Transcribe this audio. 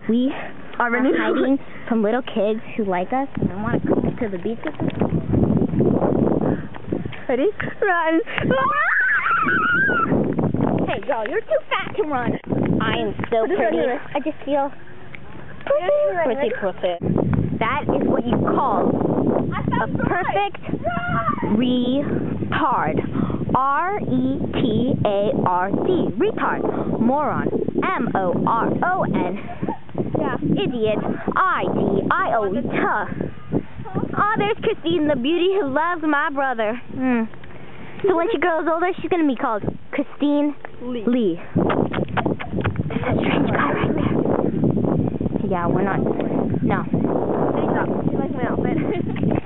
We are hiding from little kids who like us and want to come to the beach with us. Ready? Run! Hey, girl, you're too fat to run. I am so pretty. I just feel pretty. That is what you call a perfect retard. R-E-T-A-R-D. Retard. Moron. M-O-R-O-N. Yeah. Idiot. I-D-I-O-T. Oh, there's Christine, the beauty who loves my brother. So when she grows older, she's going to be called Christine Lee. There's a strange guy right there. Yeah, we're not. No. She likes my outfit.